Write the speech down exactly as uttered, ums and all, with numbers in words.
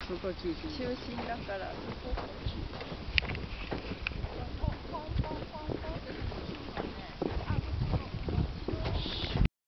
そこ中心。 中心だからそこ。